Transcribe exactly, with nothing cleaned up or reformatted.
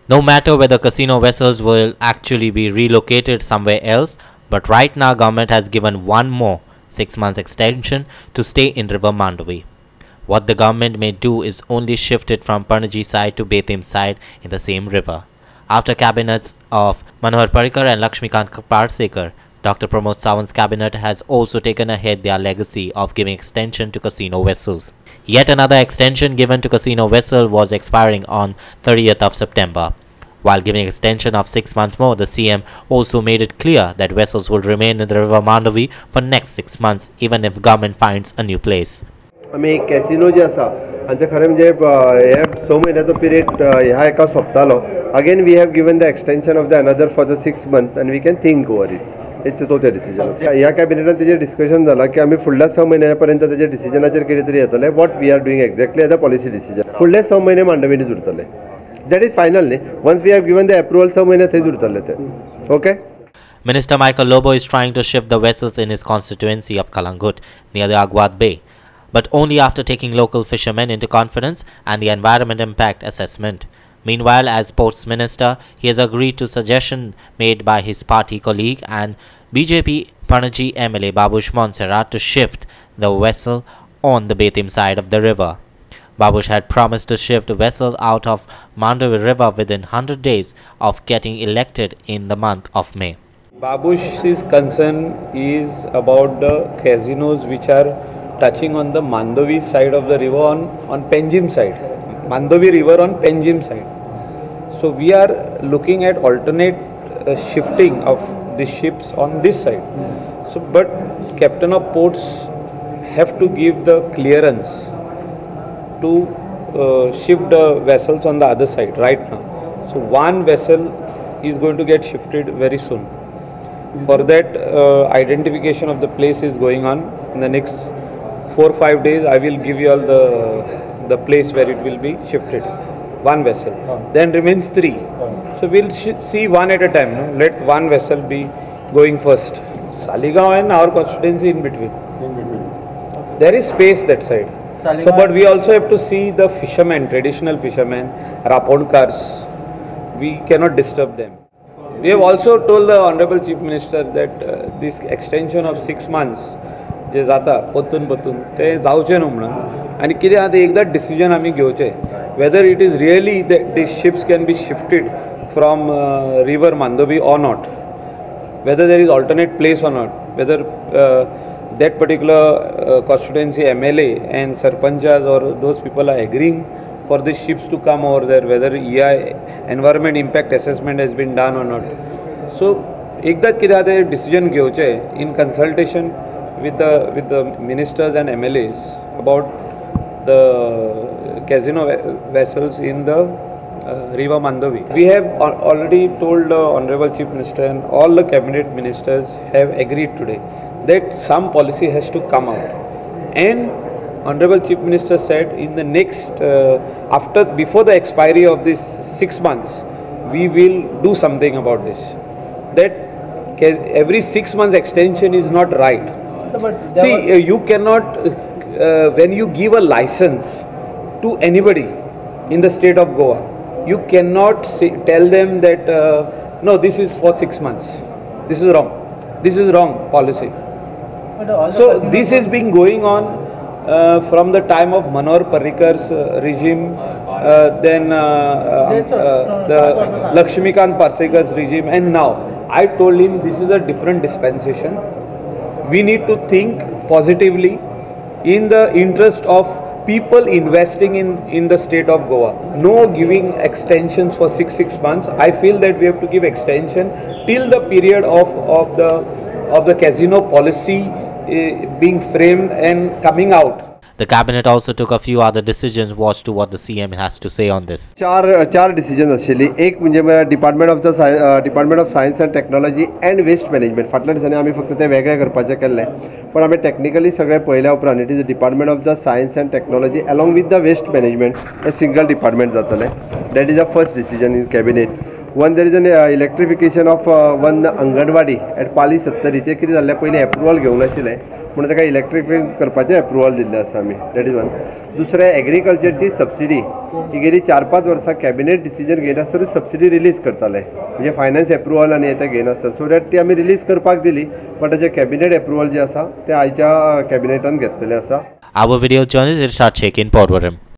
No matter whether casino vessels will actually be relocated somewhere else, but right now government has given one more six months extension to stay in River Mandovi. What the government may do is only shift it from Panaji side to Betim side in the same river. After cabinets of Manohar Parrikar and Lakshmikant Parsekar, Doctor Pramod Sawant's cabinet has also taken ahead their legacy of giving extension to casino vessels. Yet another extension given to casino vessel was expiring on thirtieth of September. While giving extension of six months more, the C M also made it clear that vessels will remain in the River Mandovi for next six months even if government finds a new place. आम्ही casino जे आसा हांचे खरें म्हणजे हे स म्हयन्याचो period ह्या एका सोंपतालो. Again we have given the extension of the another for the six month and we can think over it. It's तो डिसिजन ह्या कॅबिनेटान तेजेर डिस्कशन जाला की आमी फुडल्या स म्हयन्या पर्यंत तेजे डिसिजनाचेर कितें तरी येतले. What we are doing exactly as a policy decision. फुडले स म्हयने मांडवीनीच उरतले. दॅट इज फायनल न्ही. Once we have given the approval स म्हयने थंयच उरतले ते. Okay. Minister Michael Lobo is trying to shift the vessels in his constituency of Kalangut near the Agwat Bay, but only after taking local fishermen into confidence and the environment impact assessment. Meanwhile, as Ports Minister, he has agreed to suggestion made by his party colleague and B J P Panaji M L A Babush Montserrat to shift the vessel on the Betim side of the river. Babush had promised to shift vessels out of Mandovi River within one hundred days of getting elected in the month of May. Babush's concern is about the casinos which are touching on the Mandovi side of the river on, on Penjim side. Mandovi river on Penjim side. So we are looking at alternate uh, shifting of the ships on this side. So but captain of ports have to give the clearance to uh, shift the vessels on the other side right now. So one vessel is going to get shifted very soon. For that uh, identification of the place is going on. In the next four or five days I will give you all the the place where it will be shifted. One vessel. Oh. Then remains three. Oh. So we'll see one at a time. No? Let one vessel be going first. Saligaon and our constituency in between. In between. Okay. There is space that side. Saligaon. So but we also have to see the fishermen, traditional fishermen, Rapondkars. We cannot disturb them. We have also told the Honorable Chief Minister that uh, this extension of six months जे जाता पत्तून पत्तून ते जावचे न्हू म्हणून आनी कितें आतां एकदां डिसिजन आमी घेवचें whether it is really that these ships can be shifted from river Mandovi or not, whether there is alternate place or not, whether that particular uh, constituency M L A and sarpanchas or those people are agreeing for the ships to come over there, whether E I environment impact assessment has been done or not. So ekdat कितें आतां decision घेवचें in consultation with the with the ministers and M L As about the casino vessels in the uh, river Mandovi. We have al already told the Honorable Chief Minister and all the cabinet ministers have agreed today that some policy has to come out, and Honorable Chief Minister said in the next uh, after before the expiry of this six months we will do something about this. That every six months extension is not right. So, see, uh, you cannot uh, when you give a license to anybody in the state of Goa, you cannot say, tell them that uh, no, this is for six months. This is wrong. This is wrong policy. So this is been going on uh, from the time of Manohar Parrikar's uh, regime, uh, then uh, uh, uh, the Lakshmikant Parsekar's regime, and now I told him this is a different dispensation. We need to think positively in the interest of people investing in, in the state of Goa. No giving extensions for six, six months. I feel that we have to give extension till the period of, of, the, of the casino policy uh, being framed and coming out. The cabinet also took a few other decisions. Watch to what the C M has to say on this. चार चार decision आशिल्ली. एक म्हणजे मेरा department of the department of science and technology and waste management. फाटल्या दिसांनी आमी फक्त ते वेगळे करपाचें केल्लें, पण आमी टेक्निकली सगळें पळयल्या उपरांत it is department of the science and technology along with the waste management हे सिंगल डिपार्टमेंट जातलें. That is the first decision in cabinet. One there is an electrification of one anganwadi at Pali Sattari. इथे कितें जाल्लें पयलीं approval घेवंक नाशिल्लें, म्हणून ताका इलेक्ट्रिफाय करपाचें एप्रुवल दिल्लें आसा आमी. That is one. दुसरें एग्रीकल्चरची सबसिडी ही गेली चार पांच वर्सां कॅबिनेट डिसिजन घेयनासतरूच सबसिडी रिलीज करताले, म्हणजे फायनान्स एप्रुवल आनी हें घेयनासतना, सो दॅट ती आमी रिलीज करपाक दिली. बट ताचें कॅबिनेट एप्रुवल जें आसा तें आयच्या कॅबिनेटान घेतलेलें आसा. Our video journalist Irshad Sheikh in Porvorim.